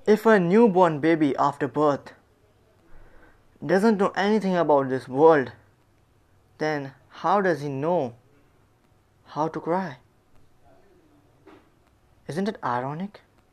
If a newborn baby after birth doesn't know anything about this world, then how does he know how to cry? Isn't it ironic?